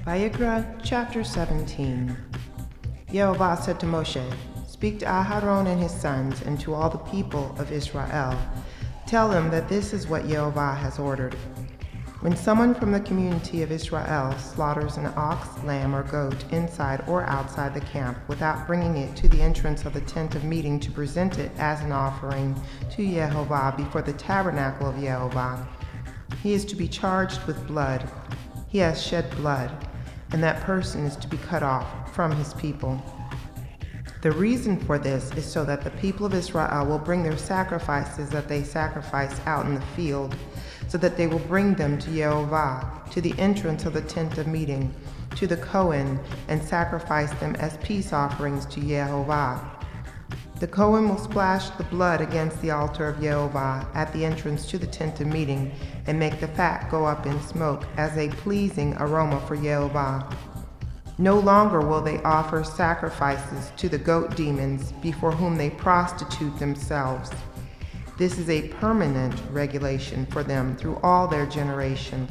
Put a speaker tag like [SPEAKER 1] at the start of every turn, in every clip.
[SPEAKER 1] Vayikra chapter 17. Yehovah said to Moshe, "Speak to Aharon and his sons and to all the people of Israel. Tell them that this is what Yehovah has ordered. When someone from the community of Israel slaughters an ox, lamb, or goat inside or outside the camp without bringing it to the entrance of the tent of meeting to present it as an offering to Yehovah before the tabernacle of Yehovah, he is to be charged with blood. He has shed blood, and that person is to be cut off from his people. The reason for this is so that the people of Israel will bring their sacrifices that they sacrifice out in the field, so that they will bring them to Yehovah, to the entrance of the tent of meeting, to the Kohen, and sacrifice them as peace offerings to Yehovah. The Kohen will splash the blood against the altar of Yehovah at the entrance to the tent of meeting, and make the fat go up in smoke as a pleasing aroma for Yehovah. No longer will they offer sacrifices to the goat demons before whom they prostitute themselves. This is a permanent regulation for them through all their generations.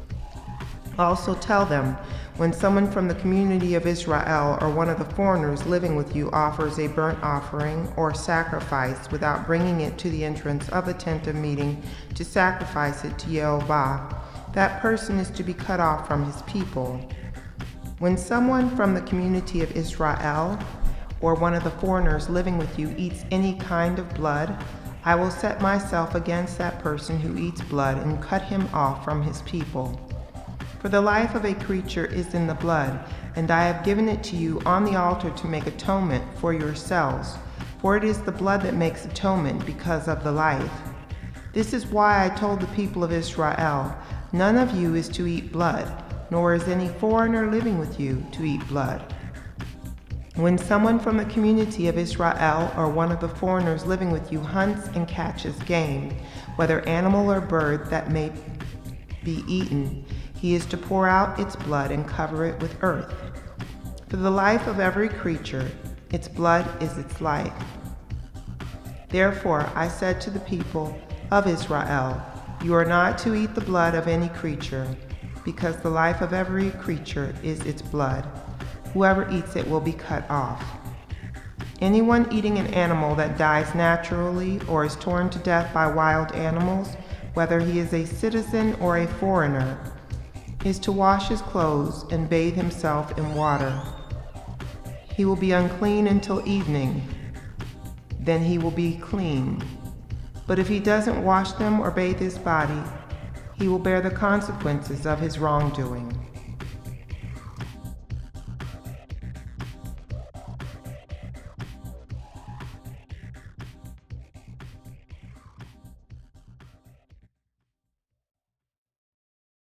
[SPEAKER 1] Also tell them, when someone from the community of Israel or one of the foreigners living with you offers a burnt offering or sacrifice without bringing it to the entrance of the tent of meeting to sacrifice it to Yehovah, that person is to be cut off from his people. When someone from the community of Israel or one of the foreigners living with you eats any kind of blood, I will set myself against that person who eats blood and cut him off from his people. For the life of a creature is in the blood, and I have given it to you on the altar to make atonement for yourselves, for it is the blood that makes atonement because of the life. This is why I told the people of Israel, none of you is to eat blood, nor is any foreigner living with you to eat blood. When someone from the community of Israel or one of the foreigners living with you hunts and catches game, whether animal or bird that may be eaten, he is to pour out its blood and cover it with earth. For the life of every creature, its blood is its life. Therefore I said to the people of Israel, you are not to eat the blood of any creature, because the life of every creature is its blood. Whoever eats it will be cut off. Anyone eating an animal that dies naturally or is torn to death by wild animals, whether he is a citizen or a foreigner, is to wash his clothes and bathe himself in water. He will be unclean until evening. Then he will be clean. But if he doesn't wash them or bathe his body, he will bear the consequences of his wrongdoing.